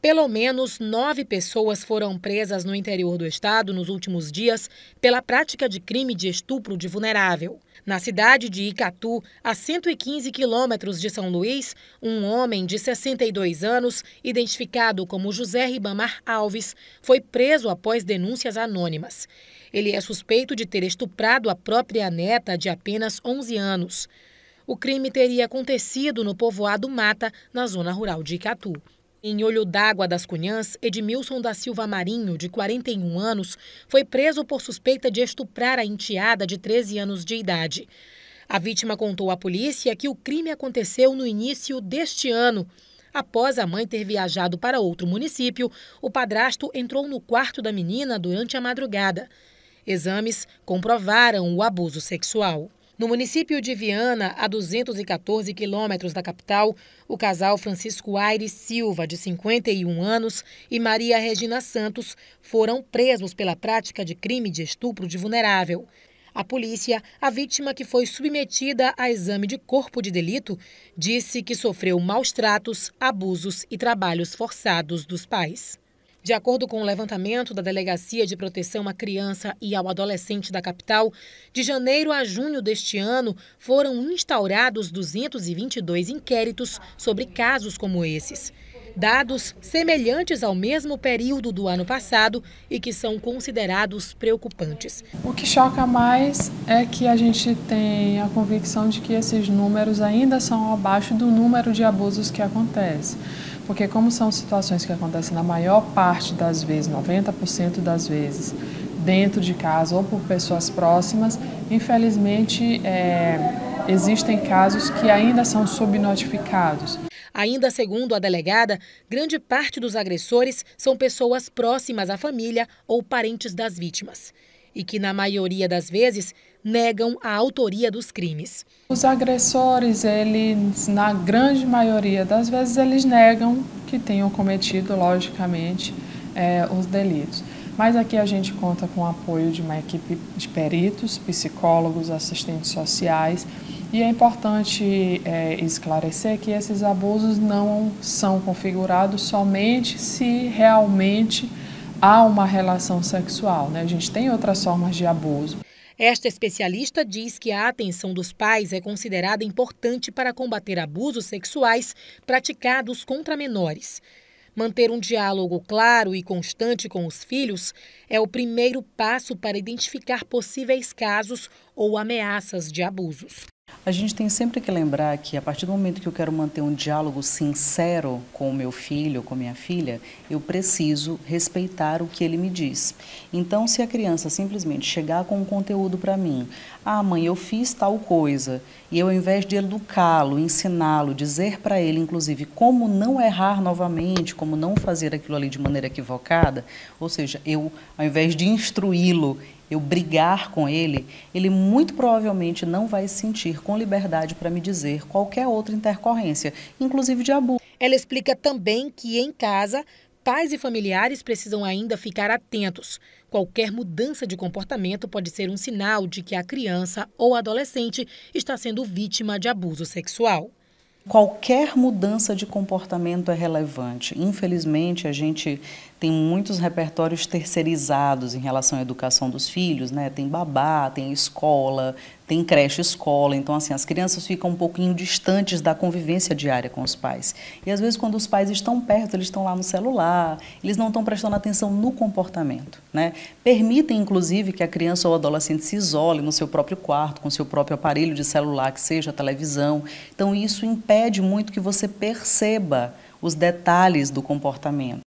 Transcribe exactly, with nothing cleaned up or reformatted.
Pelo menos nove pessoas foram presas no interior do estado nos últimos dias pela prática de crime de estupro de vulnerável. Na cidade de Icatu, a cento e quinze quilômetros de São Luís, um homem de sessenta e dois anos, identificado como José Ribamar Alves, foi preso após denúncias anônimas. Ele é suspeito de ter estuprado a própria neta de apenas onze anos. O crime teria acontecido no povoado Mata, na zona rural de Icatu. Em Olho d'Água das Cunhãs, Edmilson da Silva Marinho, de quarenta e um anos, foi preso por suspeita de estuprar a enteada de treze anos de idade. A vítima contou à polícia que o crime aconteceu no início deste ano. Após a mãe ter viajado para outro município, o padrasto entrou no quarto da menina durante a madrugada. Exames comprovaram o abuso sexual. No município de Viana, a duzentos e quatorze quilômetros da capital, o casal Francisco Aires Silva, de cinquenta e um anos, e Maria Regina Santos foram presos pela prática de crime de estupro de vulnerável. A polícia, a vítima, que foi submetida a exame de corpo de delito, disse que sofreu maus tratos, abusos e trabalhos forçados dos pais. De acordo com o levantamento da Delegacia de Proteção à Criança e ao Adolescente da capital, de janeiro a junho deste ano foram instaurados duzentos e vinte e dois inquéritos sobre casos como esses. Dados semelhantes ao mesmo período do ano passado e que são considerados preocupantes. O que choca mais é que a gente tem a convicção de que esses números ainda são abaixo do número de abusos que acontece. Porque como são situações que acontecem na maior parte das vezes, noventa por cento das vezes, dentro de casa ou por pessoas próximas, infelizmente é, existem casos que ainda são subnotificados. Ainda segundo a delegada, grande parte dos agressores são pessoas próximas à família ou parentes das vítimas. E que, na maioria das vezes, negam a autoria dos crimes. Os agressores, eles, na grande maioria das vezes, eles negam que tenham cometido, logicamente, é, os delitos. Mas aqui a gente conta com o apoio de uma equipe de peritos, psicólogos, assistentes sociais. E é importante é, esclarecer que esses abusos não são configurados somente se realmente há uma relação sexual, né? A gente tem outras formas de abuso. Esta especialista diz que a atenção dos pais é considerada importante para combater abusos sexuais praticados contra menores. Manter um diálogo claro e constante com os filhos é o primeiro passo para identificar possíveis casos ou ameaças de abusos. A gente tem sempre que lembrar que a partir do momento que eu quero manter um diálogo sincero com o meu filho, com minha filha, eu preciso respeitar o que ele me diz. Então, se a criança simplesmente chegar com um conteúdo para mim, ah, mãe, eu fiz tal coisa, e eu, ao invés de educá-lo, ensiná-lo, dizer para ele, inclusive, como não errar novamente, como não fazer aquilo ali de maneira equivocada, ou seja, eu, ao invés de instruí-lo, eu brigar com ele, ele muito provavelmente não vai se sentir com liberdade para me dizer qualquer outra intercorrência, inclusive de abuso. Ela explica também que em casa, pais e familiares precisam ainda ficar atentos. Qualquer mudança de comportamento pode ser um sinal de que a criança ou adolescente está sendo vítima de abuso sexual. Qualquer mudança de comportamento é relevante. Infelizmente, a gente tem muitos repertórios terceirizados em relação à educação dos filhos, né? Tem babá, tem escola, tem creche-escola. Então, assim, as crianças ficam um pouquinho distantes da convivência diária com os pais. E, às vezes, quando os pais estão perto, eles estão lá no celular, eles não estão prestando atenção no comportamento, né? Permitem, inclusive, que a criança ou o adolescente se isole no seu próprio quarto, com seu próprio aparelho de celular, que seja a televisão. Então, isso impede muito que você perceba os detalhes do comportamento.